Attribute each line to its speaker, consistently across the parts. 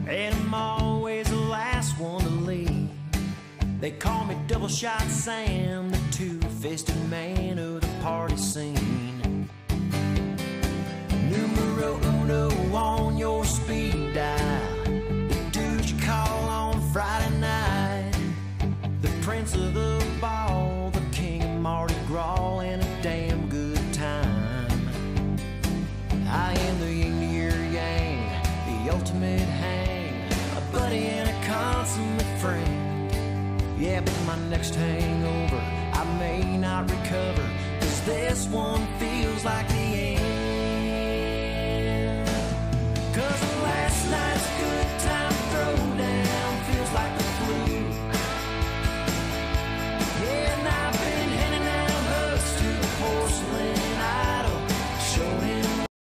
Speaker 1: and I'm always the last one to leave. They call me Double Shot Sam, the two-fisted man of the party scene. Numero uno on your speed dial, the dude you call on Friday night, the prince of the ball, the king of Mardi Gras, and a damn good time. I am the yin to your yang, the ultimate hang, a buddy and a consummate friend. Yeah, but my next hangover, I may not recover, 'cause this one feels like the end. 'Cause last night's good time throwdown feels like the flu. Yeah, and I've been handing out hugs to the porcelain idol, showing.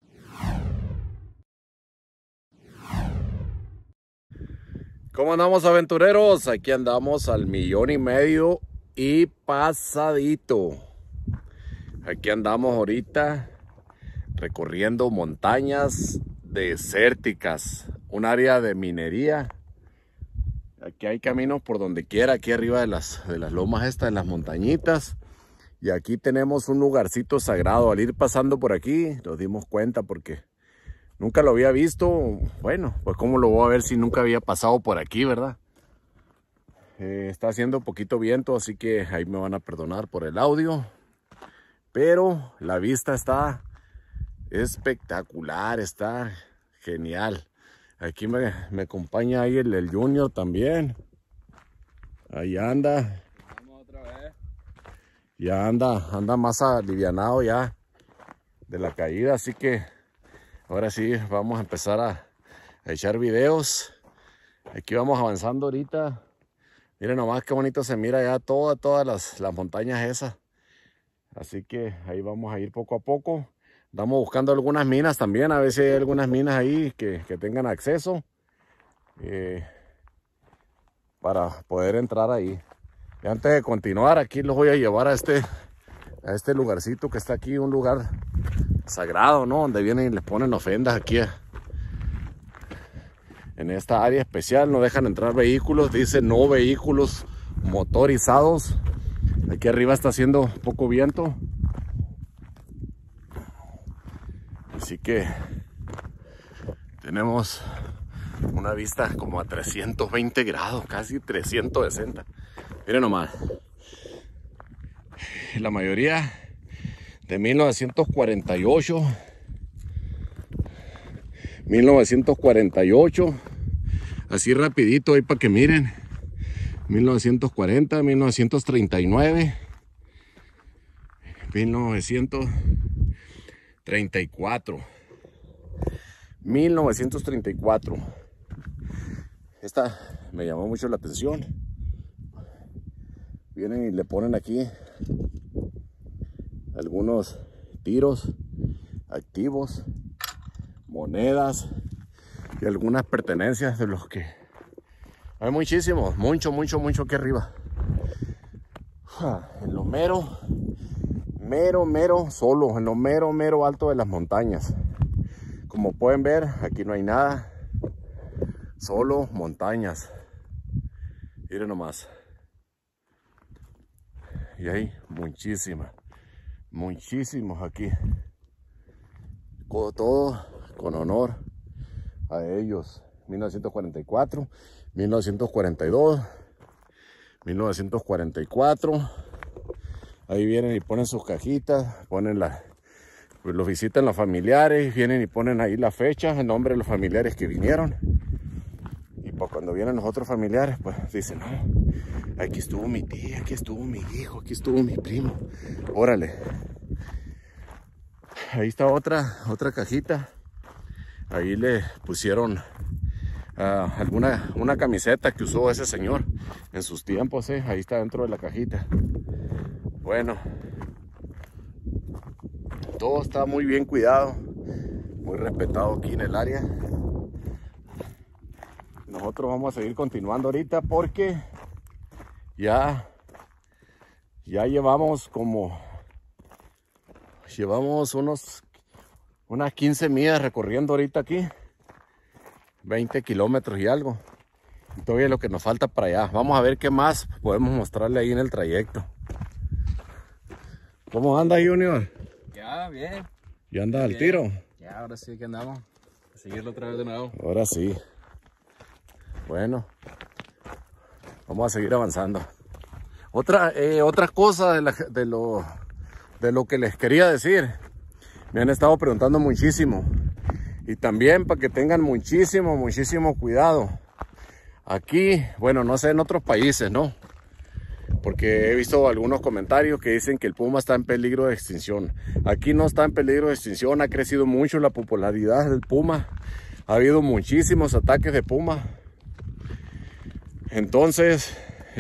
Speaker 2: ¿Cómo andamos, aventureros? Aquí andamos al 1,500,000 y pasadito. Aquí andamos ahorita recorriendo montañas desérticas, un área de minería. Aquí hay caminos por donde quiera, aquí arriba de las lomas estas, de las montañitas. Y aquí tenemos un lugarcito sagrado. Al ir pasando por aquí nos dimos cuenta porque nunca lo había visto. Bueno, pues cómo lo voy a ver si nunca había pasado por aquí, ¿verdad? Está haciendo poquito viento, así que ahí me van a perdonar por el audio. Pero la vista está espectacular, está genial. Aquí me acompaña ahí el Junior también. Ahí anda.
Speaker 3: Vamos otra vez.
Speaker 2: Ya anda más alivianado ya de la caída, así que ahora sí, vamos a empezar a echar videos. Aquí vamos avanzando ahorita. Miren nomás qué bonito se mira ya todas las montañas esas. Así que ahí vamos a ir poco a poco. Estamos buscando algunas minas también, a ver si hay algunas minas ahí que tengan acceso. Para poder entrar ahí. Y antes de continuar, aquí los voy a llevar a este lugarcito que está aquí, un lugar sagrado, ¿no? Donde vienen y les ponen ofrendas aquí en esta área especial. No dejan entrar vehículos, dice no vehículos motorizados. Aquí arriba está haciendo poco viento, así que tenemos una vista como a 320 grados, casi 360. Miren nomás, la mayoría de 1948, así rapidito ahí para que miren. 1940, 1939, 1934, 1934. Esta me llamó mucho la atención. Vienen y le ponen aquí algunos tiros activos, monedas y algunas pertenencias de los que hay muchísimos, mucho aquí arriba. En lo mero solo, en lo mero alto de las montañas. Como pueden ver, aquí no hay nada, solo montañas. Miren nomás. Y hay muchísimos aquí. Todo con honor a ellos. 1944, 1942, 1944. Ahí vienen y ponen sus cajitas, ponen pues los visitan los familiares, vienen y ponen ahí la fecha, el nombre de los familiares que vinieron. Y pues cuando vienen los otros familiares, pues dicen, no, aquí estuvo mi tía, aquí estuvo mi hijo, aquí estuvo mi primo. Órale. Ahí está otra cajita. Ahí le pusieron una camiseta que usó ese señor en sus tiempos, ahí está dentro de la cajita. Bueno, todo está muy bien cuidado, muy respetado aquí en el área. Nosotros vamos a seguir continuando ahorita porque ya llevamos unas 15 millas recorriendo ahorita aquí. 20 kilómetros y algo. Y todavía es lo que nos falta para allá. Vamos a ver qué más podemos mostrarle ahí en el trayecto. ¿Cómo anda, Junior?
Speaker 3: Ya, bien.
Speaker 2: ¿Ya anda al tiro?
Speaker 3: Ya, ahora sí que andamos. A seguirlo otra vez de nuevo.
Speaker 2: Ahora sí. Bueno, vamos a seguir avanzando. Otra cosa de lo que les quería decir. Me han estado preguntando muchísimo. Y también para que tengan muchísimo cuidado. Aquí, bueno, no sé en otros países, ¿no? Porque he visto algunos comentarios que dicen que el puma está en peligro de extinción. Aquí no está en peligro de extinción, ha crecido mucho la popularidad del puma. Ha habido muchísimos ataques de puma. Entonces,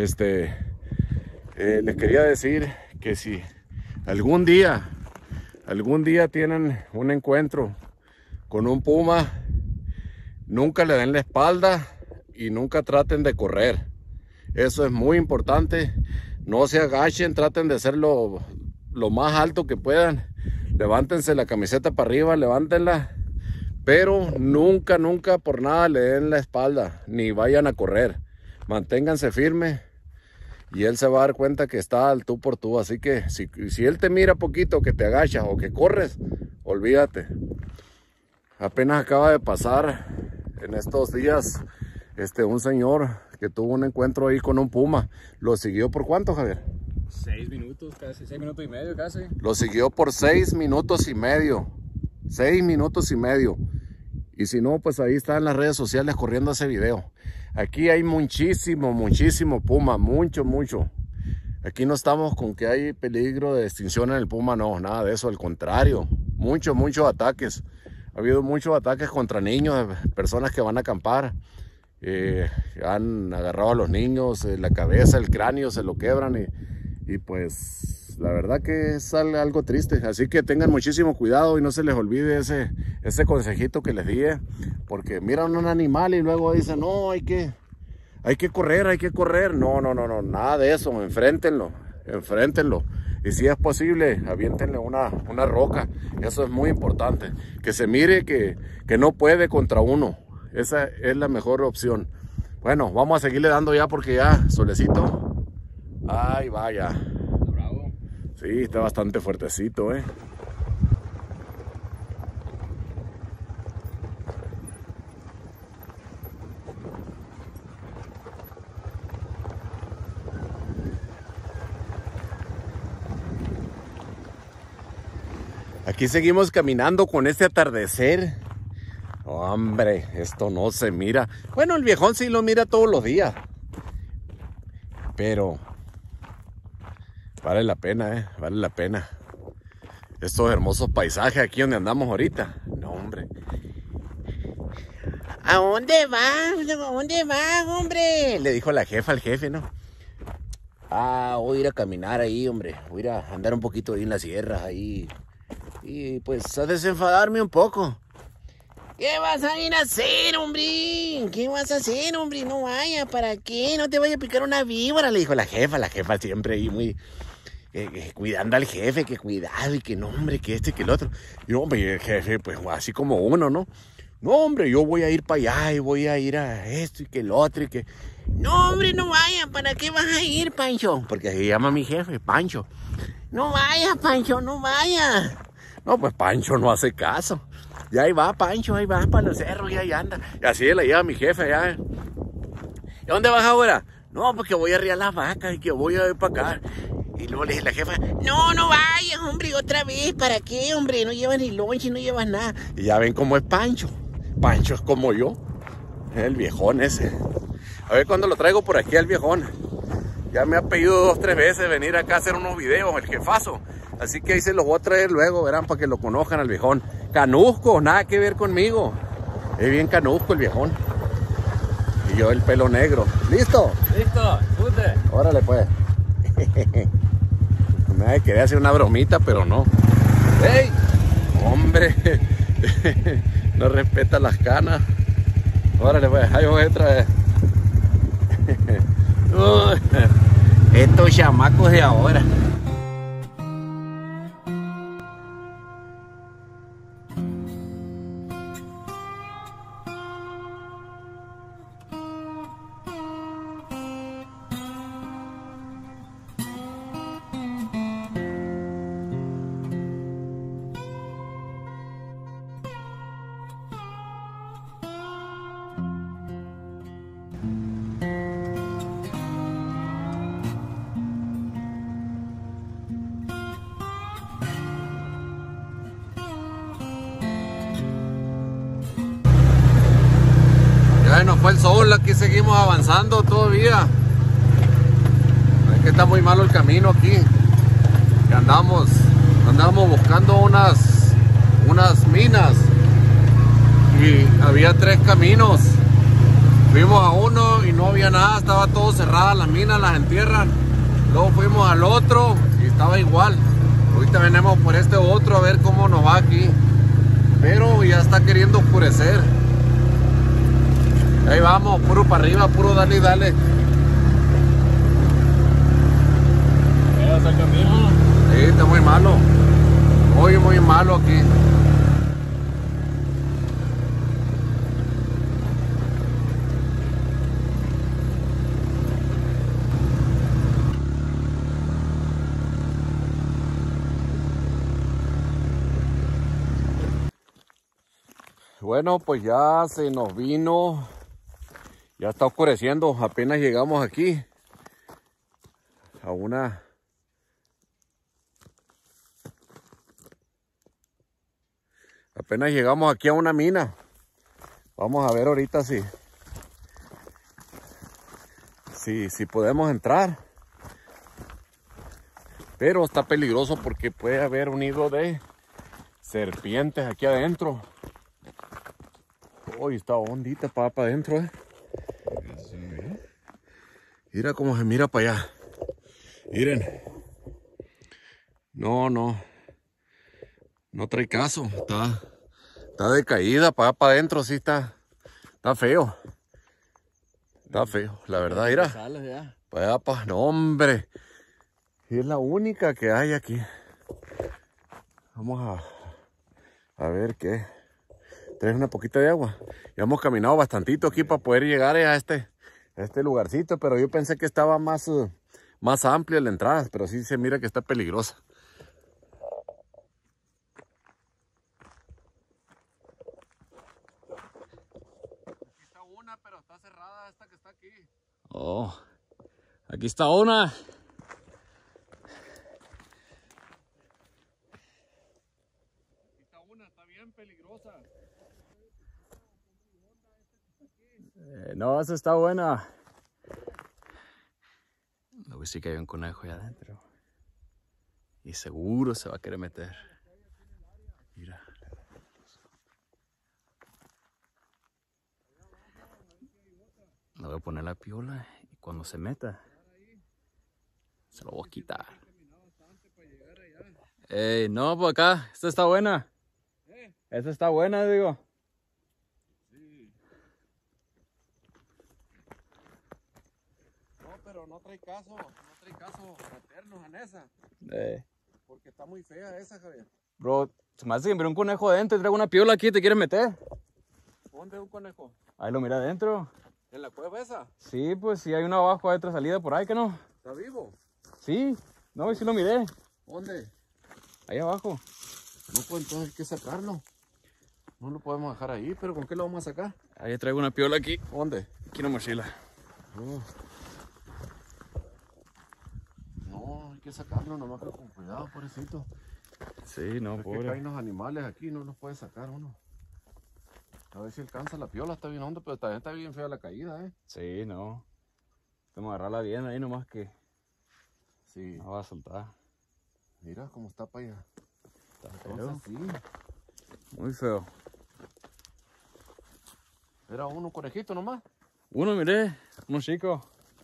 Speaker 2: les quería decir que si algún día tienen un encuentro con un puma, nunca le den la espalda y nunca traten de correr. Eso es muy importante. No se agachen, traten de hacerlo lo más alto que puedan. Levántense la camiseta para arriba, levántenla. Pero nunca por nada le den la espalda, ni vayan a correr. Manténganse firmes y él se va a dar cuenta que está al tú por tú. Así que si él te mira poquito, que te agachas o que corres, olvídate. Apenas acaba de pasar en estos días un señor que tuvo un encuentro ahí con un puma. ¿Lo siguió por cuánto, Javier?
Speaker 3: 6 minutos casi, 6 minutos y medio casi.
Speaker 2: Lo siguió por 6 minutos y medio. 6 minutos y medio. Y si no, pues ahí está en las redes sociales corriendo ese video. Aquí hay muchísimo puma, mucho. Aquí no estamos con que hay peligro de extinción en el puma, no, nada de eso, al contrario. Muchos ataques. Ha habido muchos ataques contra niños, personas que van a acampar. Han agarrado a los niños, la cabeza, el cráneo, se lo quebran y pues la verdad que es algo triste. Así que tengan muchísimo cuidado y no se les olvide ese consejito que les di, porque miran un animal y luego dicen, no, hay que correr. No, nada de eso, enfréntenlo. Y si es posible, aviéntenle una roca. Eso es muy importante. Que se mire que no puede contra uno. Esa es la mejor opción. Bueno, vamos a seguirle dando ya porque ya, solecito. Ay, vaya.
Speaker 3: Está bravo.
Speaker 2: Sí, está bastante fuertecito, Aquí seguimos caminando con este atardecer. Hombre, esto no se mira. Bueno, el viejón sí lo mira todos los días. Pero vale la pena, vale la pena. Estos hermosos paisajes aquí donde andamos ahorita. No, hombre. ¿A dónde vas? ¿A dónde vas, hombre? Le dijo la jefa al jefe, ¿no? Voy a ir a caminar ahí, hombre. Voy a ir a andar un poquito ahí en las sierras, ahí. Y pues a desenfadarme un poco. ¿Qué vas a ir a hacer, hombre? ¿Qué vas a hacer, hombre? No vaya, ¿para qué? No te vaya a picar una víbora, le dijo la jefa siempre ahí muy cuidando al jefe, que cuidado y que no, hombre, que y que el otro. Y hombre, el jefe, pues así como uno, ¿no? No, hombre, yo voy a ir para allá y voy a ir a esto y que el otro y que... No, hombre, no vaya, ¿para qué vas a ir, Pancho? Porque así llama mi jefe, Pancho. No vaya, Pancho, no vaya. No, pues Pancho no hace caso. Y ahí va Pancho, ahí va para los cerros y ahí anda. Y así la lleva mi jefe allá. ¿Y dónde vas ahora? No, porque voy a arriar las vacas y que voy a ir para acá. Y luego le dije a la jefa, no vayas, hombre, otra vez. ¿Para qué, hombre? No llevas ni lonche, no llevas nada. Y ya ven cómo es Pancho. Pancho es como yo. El viejón ese. A ver cuándo lo traigo por aquí al viejón. Ya me ha pedido 2 o 3 veces venir acá a hacer unos videos, el jefazo. Así que ahí se los voy a traer luego, verán, para que lo conozcan al viejón. Canusco, nada que ver conmigo. Es bien canusco el viejón. Y yo el pelo negro. ¿Listo?
Speaker 3: Listo, chute.
Speaker 2: Órale pues. Me quería hacer una bromita, pero no. ¡Ey! Hombre. No respeta las canas. Órale pues, ahí voy otra vez. Estos chamacos de ahora. fue el sol, aquí seguimos avanzando todavía. Es que está muy malo el camino aquí. Que andamos buscando unas minas. Y había 3 caminos. Fuimos a uno y no había nada, estaba todo cerrado, las minas las entierran. Luego fuimos al otro y estaba igual. Ahorita venimos por este otro a ver cómo nos va aquí. Pero ya está queriendo oscurecer. Ahí vamos, puro para arriba, puro dale y dale.
Speaker 3: ¿Ves el camino?
Speaker 2: Sí, está muy malo. Muy malo aquí. Bueno, pues ya se nos vino, ya está oscureciendo, apenas llegamos aquí apenas llegamos aquí a una mina. Vamos a ver ahorita si podemos entrar, pero está peligroso porque puede haber un nido de serpientes aquí adentro. Uy, está hondita para adentro, Mira cómo se mira para allá. Miren. No trae caso. Está decaída para allá para adentro, sí está feo. Está feo, la verdad, mira. Para allá, no, hombre. Y es la única que hay aquí. Vamos a ver qué. Traes una poquita de agua. Ya hemos caminado bastantito aquí para poder llegar a este lugarcito, pero yo pensé que estaba más amplia la entrada, pero sí se mira que está peligrosa. Aquí está una, pero está cerrada esta que está aquí.
Speaker 3: Oh, aquí está una.
Speaker 2: Aquí está una, está bien peligrosa.
Speaker 3: No, esa está buena. Luego sí que hay un conejo allá adentro. Y seguro se va a querer meter. Mira. Le voy a poner la piola y cuando se meta, se lo voy a quitar. No, por acá. Esta está buena. Esta está buena, digo.
Speaker 2: Pero no trae caso meternos en esa. Porque está muy fea esa, Javier.
Speaker 3: Bro, se me hace que miré un conejo adentro y traigo una piola aquí, ¿te quieres meter?
Speaker 2: ¿Dónde es un conejo?
Speaker 3: Ahí lo mira adentro.
Speaker 2: ¿En la cueva esa?
Speaker 3: Sí, pues sí hay uno abajo, hay otra salida por ahí, ¿que no?
Speaker 2: ¿Está vivo?
Speaker 3: Sí, no, y sí lo miré.
Speaker 2: ¿Dónde?
Speaker 3: Ahí abajo.
Speaker 2: No, pues entonces hay que sacarlo. No lo podemos dejar ahí, pero ¿con qué lo vamos a sacar?
Speaker 3: Ahí traigo una piola aquí.
Speaker 2: ¿Dónde?
Speaker 3: Aquí en la mochila.
Speaker 2: No, hay que sacarlo, nomás que con cuidado, pobrecito.
Speaker 3: Sí, no,
Speaker 2: Es que
Speaker 3: pobre.
Speaker 2: hay unos animales aquí, no los puede sacar uno. A ver si alcanza la piola, está bien hondo, pero también está bien fea la caída,
Speaker 3: Sí, no. Vamos a agarrarla bien ahí nomás que
Speaker 2: Sí.
Speaker 3: no va a soltar.
Speaker 2: Mira cómo está para allá.
Speaker 3: Está
Speaker 2: Entonces,
Speaker 3: feo.
Speaker 2: sí.
Speaker 3: Muy feo.
Speaker 2: Era uno conejito nomás.
Speaker 3: Uno, miré. Uno chico.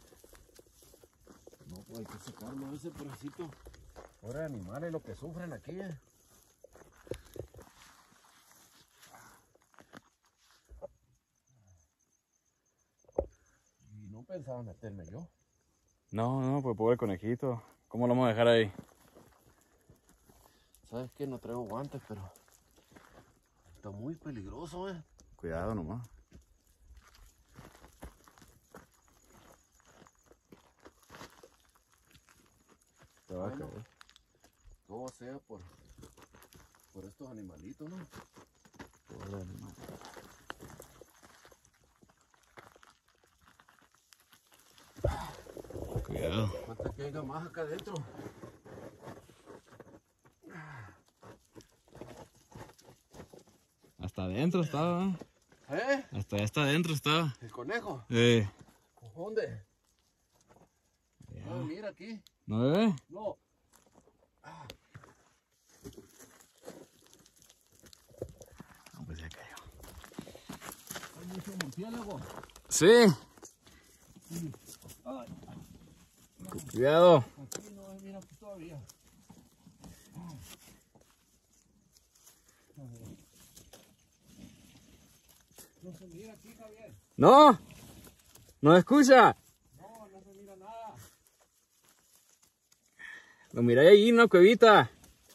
Speaker 2: No, pues hay que sacarlo ese pobrecito. Ahora animales lo que sufren aquí, Y no pensaba meterme yo.
Speaker 3: No, pues pobre conejito. ¿Cómo lo vamos a dejar ahí?
Speaker 2: ¿Sabes qué? No traigo guantes, pero está muy peligroso,
Speaker 3: Cuidado nomás. Te va a
Speaker 2: Bueno,
Speaker 3: caer.
Speaker 2: todo sea por estos animalitos, ¿no?
Speaker 3: Pobre animal. Cuidado.
Speaker 2: Falta que haya más acá adentro.
Speaker 3: Hasta adentro estaba.
Speaker 2: ¿Eh?
Speaker 3: Hasta allá está adentro estaba.
Speaker 2: ¿El conejo? ¿Dónde? No, mira aquí.
Speaker 3: ¿No bebé?
Speaker 2: No.
Speaker 3: No, pues ya cayó.
Speaker 2: Hay mucho murciélago.
Speaker 3: Sí. Cuidado.
Speaker 2: Aquí no, mira aquí todavía. No se mira aquí, Javier.
Speaker 3: No. No escucha.
Speaker 2: No, no se mira nada.
Speaker 3: Lo miré ahí en una cuevita.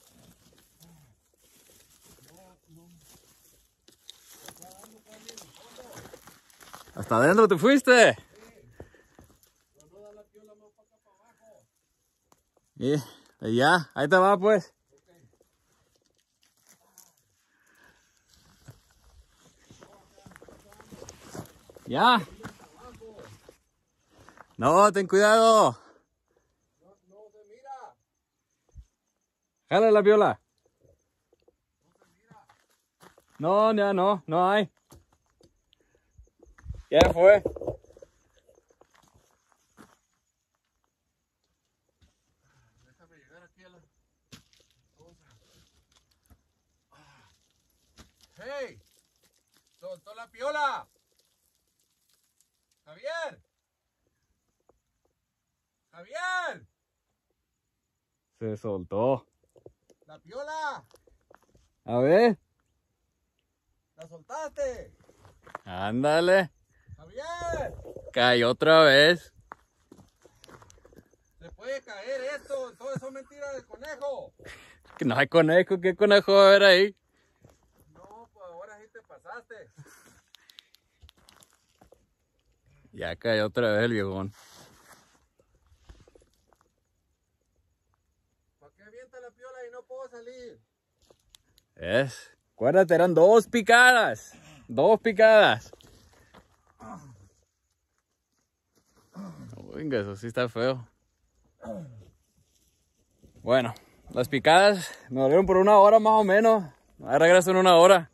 Speaker 3: Hasta adentro te fuiste. Y ya, ahí te va pues. Ya. No, ten cuidado.
Speaker 2: No se mira.
Speaker 3: Jala la viola. No, ya no hay. Ya fue.
Speaker 2: Déjame llegar aquí a la cosa. ¡Hey! ¡Soltó la piola! ¡Javier! ¡Javier!
Speaker 3: Se soltó.
Speaker 2: ¡La piola!
Speaker 3: A ver.
Speaker 2: ¡La soltaste!
Speaker 3: Ándale.
Speaker 2: ¡Javier!
Speaker 3: Cayó otra vez.
Speaker 2: ¡Se puede caer esto! ¡Todo eso es mentira del conejo!
Speaker 3: Que no hay conejo. ¿Qué conejo va a haber ahí?
Speaker 2: No, pues ahora sí te pasaste.
Speaker 3: Ya cayó otra vez el viejón.
Speaker 2: ¿Para qué avienta la piola y no puedo salir?
Speaker 3: Acuérdate, eran 2 picadas. 2 picadas. Venga, eso sí está feo. Bueno, las picadas me dolieron por 1 hora más o menos. Ahora regreso en 1 hora.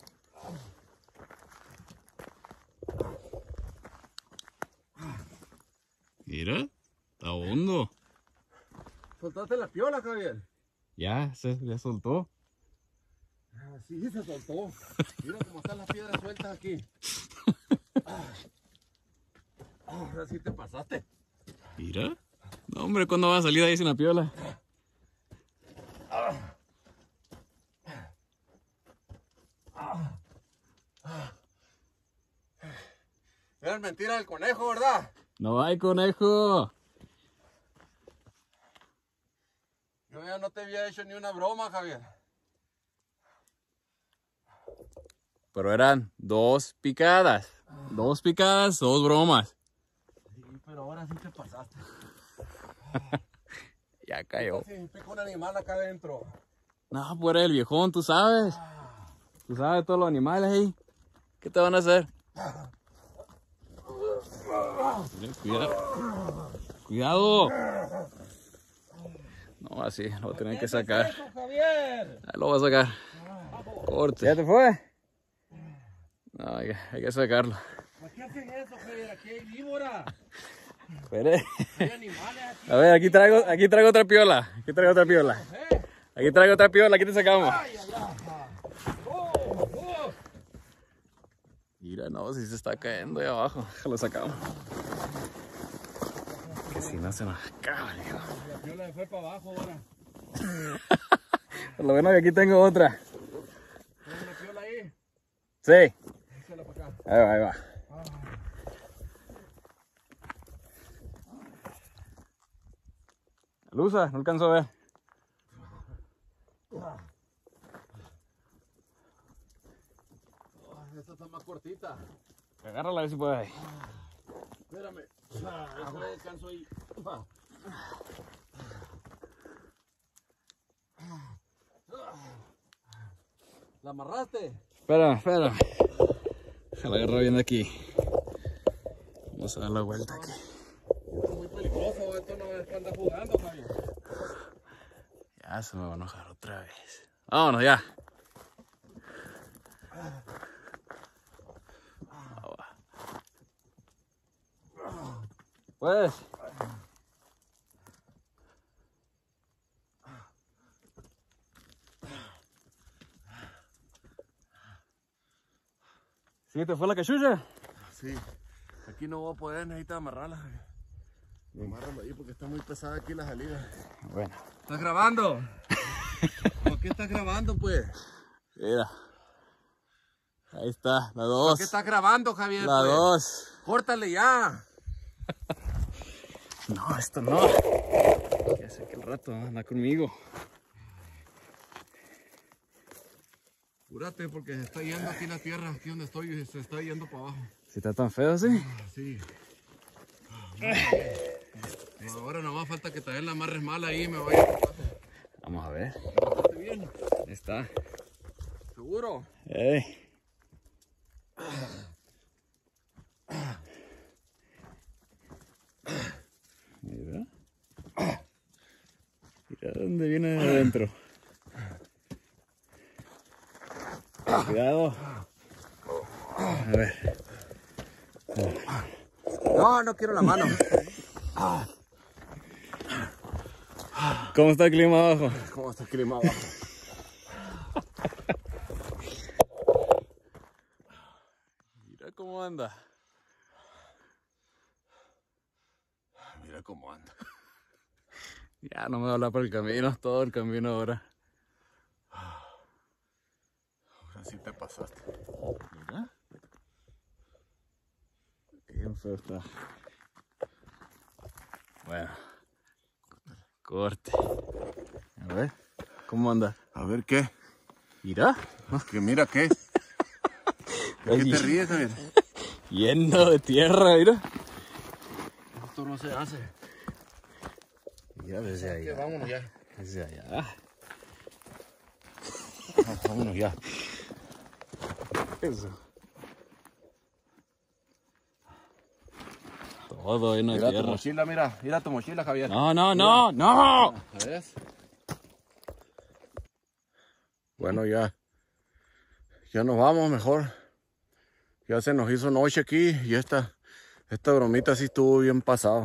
Speaker 3: Mira, está hondo.
Speaker 2: ¿Soltaste la piola, Javier?
Speaker 3: Ya soltó.
Speaker 2: Ah, sí, se soltó. Mira cómo están las piedras sueltas aquí. Ahora sí te pasaste.
Speaker 3: Mira. No, hombre, ¿cuándo va a salir ahí sin la piola?
Speaker 2: Era mentira del conejo, ¿verdad?
Speaker 3: No hay conejo.
Speaker 2: Yo ya no te había hecho ni una broma, Javier.
Speaker 3: Pero eran 2 picadas. 2 picadas, 2 bromas.
Speaker 2: Sí, pero ahora sí te pasaste.
Speaker 3: Ya cayó.
Speaker 2: Sí, pica un animal acá adentro.
Speaker 3: No, pues eres el viejón, tú sabes. Tú sabes todos los animales ahí. ¿Qué te van a hacer? Cuidado. Cuidado. No, así, lo voy a tener que sacar.
Speaker 2: ¿Qué es eso, Javier?
Speaker 3: Ahí lo voy a sacar. Corte. ¿Ya te fue? No, hay que sacarlo.
Speaker 2: ¿Por qué hacen eso, Javier? Aquí hay víbora.
Speaker 3: Espere.
Speaker 2: Hay animales aquí.
Speaker 3: A ver, aquí traigo otra piola. Aquí traigo otra piola. Aquí traigo otra piola, aquí te sacamos.
Speaker 2: Ay, ay, ay.
Speaker 3: Mira, no, si se está cayendo ahí abajo. Lo sacamos. Que si no se nos acaba, hijo.
Speaker 2: La piola se fue para abajo ahora.
Speaker 3: Por lo menos que aquí tengo otra.
Speaker 2: ¿Tienes una piola ahí?
Speaker 3: Sí.
Speaker 2: Échala para acá.
Speaker 3: Ahí va. Luza, no alcanzo a ver.
Speaker 2: Esta está más cortita.
Speaker 3: Agárrala a ver si puedes ahí.
Speaker 2: Espérame. Esa la descanso ahí. ¿La amarraste?
Speaker 3: Espérame. Se la agarro bien de aquí. Vamos a dar la vuelta aquí.
Speaker 2: Es muy peligroso, esto no es que anda jugando, Javier.
Speaker 3: Ya se me va a enojar otra vez. Vámonos ya. Pues. ¿Sí te fue la cachucha?
Speaker 2: Sí. Aquí no voy a poder, necesito amarrarla. Amárralo ahí porque está muy pesada aquí la salida.
Speaker 3: Bueno.
Speaker 2: ¿Estás grabando? ¿Por qué estás grabando, pues?
Speaker 3: Mira. Ahí está, la 2.
Speaker 2: ¿Por qué estás grabando, Javier?
Speaker 3: La 2.
Speaker 2: Córtale ya.
Speaker 3: No, esto no. Ya sé que el rato anda conmigo.
Speaker 2: Apúrate porque se está yendo aquí la tierra, aquí donde estoy, se está yendo para abajo.
Speaker 3: ¿Si está tan feo, sí?
Speaker 2: Sí. Ahora nomás falta que también la amarres mal ahí y me vaya.
Speaker 3: Vamos a ver.
Speaker 2: ¿Está bien?
Speaker 3: Ahí está.
Speaker 2: ¿Seguro?
Speaker 3: Ey. Mira. Mira dónde viene de adentro. Cuidado. A ver.
Speaker 2: No, no quiero la mano.
Speaker 3: ¿Cómo está el clima abajo?
Speaker 2: ¿Cómo está el clima abajo?
Speaker 3: Mira cómo anda.
Speaker 2: Mira cómo anda.
Speaker 3: Ya no me va a hablar por el camino, todo el camino ahora.
Speaker 2: Ahora sí te pasaste.
Speaker 3: Mira. Bien feo está. Bueno. Corte. A ver, ¿cómo anda?
Speaker 2: A ver qué.
Speaker 3: Mira.
Speaker 2: Que mira qué. ¿De qué te ríes, Javier?
Speaker 3: Lleno de tierra, mira.
Speaker 2: Esto no se hace.
Speaker 3: Mira desde allá.
Speaker 2: Vámonos ya.
Speaker 3: Desde allá.
Speaker 2: Vámonos ya.
Speaker 3: Eso. Todo lleno de
Speaker 2: Mira tu
Speaker 3: tierra.
Speaker 2: mochila, mira. Mira tu mochila, Javier.
Speaker 3: No, no, no, no.
Speaker 2: ¿Ves? Bueno, ya nos vamos mejor. Ya se nos hizo noche aquí y esta bromita sí estuvo bien pasado.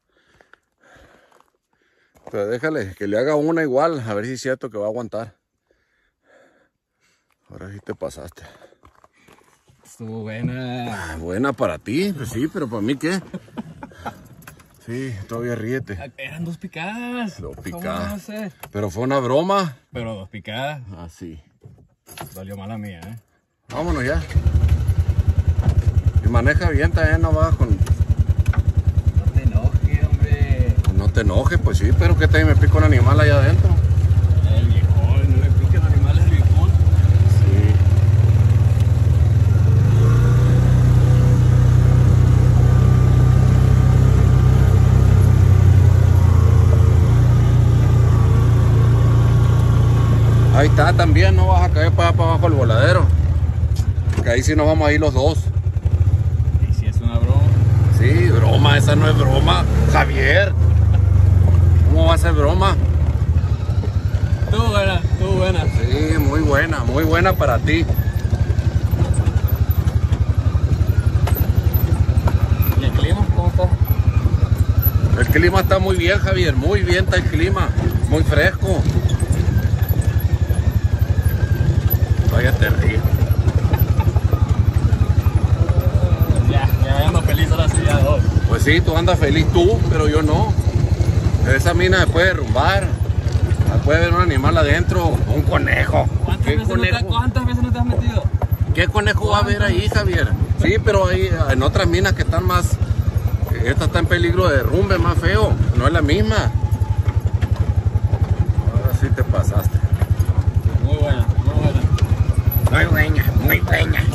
Speaker 2: Pero déjale que le haga una igual, a ver si es cierto que va a aguantar. Ahora sí te pasaste.
Speaker 3: Estuvo buena.
Speaker 2: Buena para ti, pues sí, pero para mí ¿qué? Sí, todavía ríete.
Speaker 3: Eran 2 picadas.
Speaker 2: 2
Speaker 3: ¿Cómo
Speaker 2: picadas.
Speaker 3: no sé?
Speaker 2: Pero fue una broma.
Speaker 3: Pero 2 picadas.
Speaker 2: Así.
Speaker 3: Dolió mala mía,
Speaker 2: Vámonos ya. Y maneja bien también, no vas con...
Speaker 3: No te enojes, hombre.
Speaker 2: No te enojes, pues sí, pero que te me pica un animal allá adentro.
Speaker 3: El viejón, no le piques animales al viejón.
Speaker 2: Sí. Ahí está también, no vas a caer para abajo el voladero. Que ahí sí nos vamos a ir los dos.
Speaker 3: ¿Y si es una broma?
Speaker 2: Sí, broma, esa no es broma, Javier. ¿Cómo va a ser broma?
Speaker 3: Estuvo buena, estuvo buena.
Speaker 2: Sí, muy buena para ti.
Speaker 3: ¿Y el clima cómo está?
Speaker 2: El clima está muy bien, Javier, muy bien está el clima, muy fresco. Vaya te río.
Speaker 3: Ya ando feliz ahora sí, ya 2.
Speaker 2: Pues sí, tú andas feliz tú, pero yo no. Esa mina se puede derrumbar. Puede haber un animal adentro, un conejo.
Speaker 3: ¿Cuántas veces no te has metido?
Speaker 2: ¿Qué conejo va a haber ahí, Javier? Sí, pero hay en otras minas que están más... Esta está en peligro de derrumbe, más feo. No es la misma. Ahora sí te pasaste.
Speaker 3: Muy buena, muy buena.
Speaker 2: Muy buena, muy buena.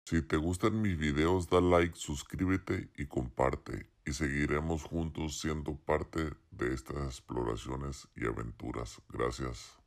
Speaker 4: Si te gustan mis videos, da like, suscríbete y comparte, y seguiremos juntos siendo parte de estas exploraciones y aventuras. Gracias.